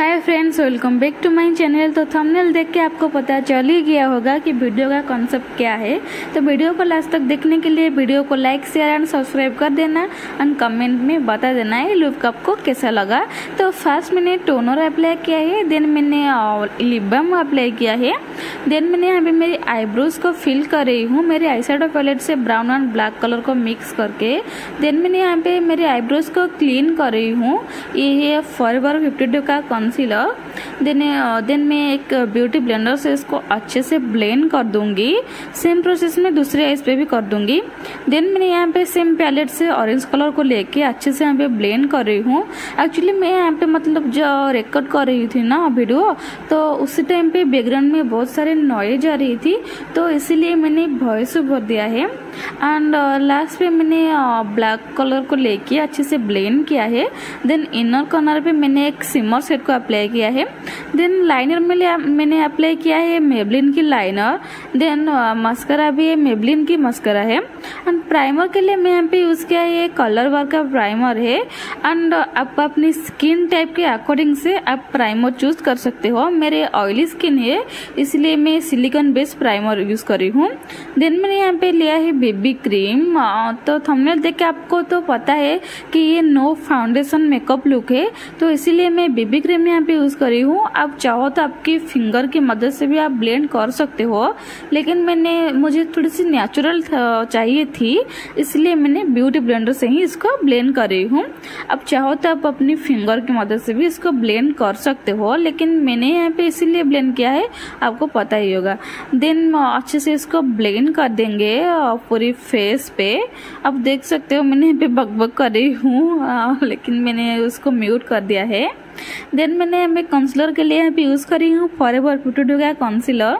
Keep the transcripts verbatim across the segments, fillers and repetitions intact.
Hi friends, welcome back to my channel. तो thumbnail देख के आपको पता चल ही गया होगा कि वीडियो का कॉन्सेप्ट क्या है। तो वीडियो को लास्ट तक देखने के लिए वीडियो को लाइक शेयर एंड सब्सक्राइब कर देना एंड कमेंट में बता देना है लुक आपको कैसा लगा। तो फर्स्ट मैंने टोनर अप्लाई किया है, देन मैंने लिप बाम अप्लाई किया है, देन मैंने यहाँ पे मेरी आईब्रोज को फिल कर रही हूँ मेरे आई शेडो पैलेट से ब्राउन एंड ब्लैक कलर को मिक्स करके। देन मैंने यहाँ पे मेरे आईब्रोज को क्लीन कर रही हूँ। ये है फॉरएवर फिफ्टी टू का कंसीलर। देन देन मैं एक ब्यूटी ब्लेंडर से इसको अच्छे से ब्लेंड कर दूंगी। सेम प्रोसेस में दूसरे आईज पे भी कर दूंगी। देन मैंने यहाँ पे सेम पैलेट से ऑरेंज कलर को लेके अच्छे से यहाँ पे ब्लेंड कर रही हूँ। एक्चुअली मैं यहाँ पे मतलब जो रिकॉर्ड कर रही थी ना वीडियो, तो उसी टाइम पे बैकग्राउंड में बहुत सारे नॉइज आ रही थी, तो इसीलिए मैंने वॉइस ओवर दिया है। एंड लास्ट पे मैंने ब्लैक कलर को लेके अच्छे से ब्लेंड किया है। देन इनर कॉर्नर पे मैंने एक सिमर सेट को अप्लाई किया है। देन लाइनर में मैंने अप्लाई किया है मेबलिन की लाइनर। देन मस्करा भी है, मेबलिन की मस्करा है। एंड प्राइमर के लिए मैं यहाँ पे यूज किया है कलर वर्क का प्राइमर है। एंड आप अपनी स्किन टाइप के अकॉर्डिंग से आप प्राइमर चूज कर सकते हो। मेरे ऑयली स्किन है इसलिए मैं सिलिकॉन बेस्ड प्राइमर यूज कर रही हूँ। देन मैंने यहाँ पे लिया है बेबी क्रीम। तो थंबनेल देख के आपको तो पता है कि ये नो फाउंडेशन मेकअप लुक है, तो इसीलिए मैं बेबी क्रीम यहाँ पे यूज कर रही हूँ। आप चाहो तो आपकी फिंगर की मदद से भी आप ब्लेंड कर सकते हो, लेकिन मैंने मुझे थोड़ी सी नेचुरल चाहिए थी इसलिए मैंने ब्यूटी ब्लेंडर से ही इसको ब्लेंड कर रही हूँ। आप चाहो तो आप अपनी फिंगर की मदद से भी इसको ब्लेंड कर सकते हो, लेकिन मैंने यहाँ पे इसीलिए ब्लेंड किया है, आपको पता ही होगा। देन अच्छे से इसको ब्लेंड कर देंगे पूरी फेस पे। आप देख सकते हो मैंने यहाँ पे बकबक कर रही हूँ, लेकिन मैंने उसको म्यूट कर दिया है। देन मैंने मैं कंसीलर के लिए यहाँ पे यूज कर रही हूँ फॉरएवर फिफ्टी टू का कंसीलर।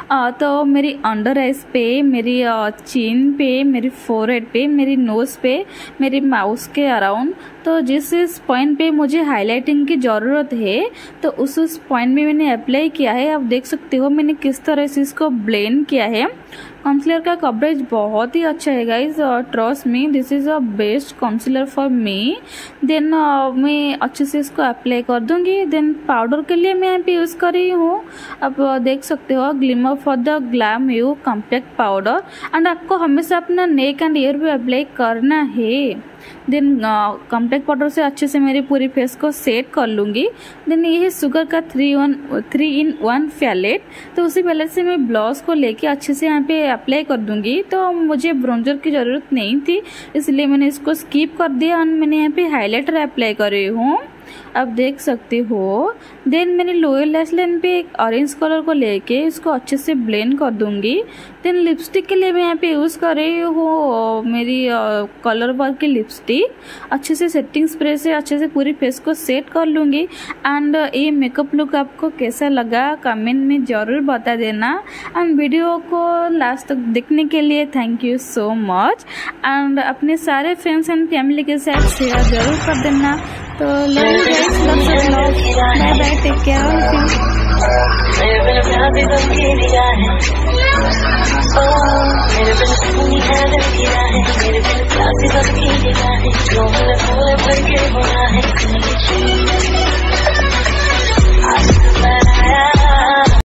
तो मेरी अंडर आइज पे, मेरी चिन पे, मेरी फोरहेड पे, मेरी नोज पे, मेरी माउथ के अराउंड, तो जिस इस पॉइंट पे मुझे हाईलाइटिंग की जरूरत है तो उस उस पॉइंट में मैंने अप्लाई किया है। आप देख सकते हो मैंने किस तरह से इसको ब्लेंड किया है। कंसीलर का कवरेज बहुत ही अच्छा है guys, trust me, this is a best concealer for me. Then मैं अच्छे से इसको अप्लाई कर दूंगी। देन पाउडर के लिए मैं यहाँ पे यूज कर रही हूँ, आप देख सकते हो glimmer for the glam you compact powder. And आपको हमेशा अपना नेक एंड ईयर पे अप्लाई करना है। देन कॉम्पैक्ट पाउडर से अच्छे से मेरी पूरी फेस को सेट कर लूंगी। देन ये है शुगर का three one three in one palette, तो उसी पैलेट से मैं ब्लॉश को लेके अच्छे से यहाँ पे अप्लाई कर दूंगी। तो मुझे ब्रोंजर की जरूरत नहीं थी इसलिए मैंने इसको स्किप कर दिया और मैंने यहाँ पे हाईलाइटर अप्लाई कर रही हूँ, आप देख सकते हो। देन मैंने लोअर लैश लाइन पे एक ऑरेंज कलर को लेके इसको अच्छे से ब्लेंड कर दूंगी। देन लिपस्टिक के लिए मैं यहाँ पे यूज कर रही हूँ मेरी कलर वर्क की लिपस्टिक। अच्छे से सेटिंग स्प्रे से अच्छे से पूरी फेस को सेट कर लूंगी। एंड ये मेकअप लुक आपको कैसा लगा कमेंट में जरूर बता देना। एंड वीडियो को लास्ट तक देखने के लिए thank you so much. And अपने सारे फ्रेंड्स एंड फैमिली के साथ शेयर जरूर कर देना। तो love you guys, loves of love, bye bye, take care of you. मेरे बिन प्यार भी बन के लिया है, मेरे बिन सुनी है दिल की राहें, मेरे बिन प्यार भी बन के लिया है, जो मैंने भूले भर के होना है।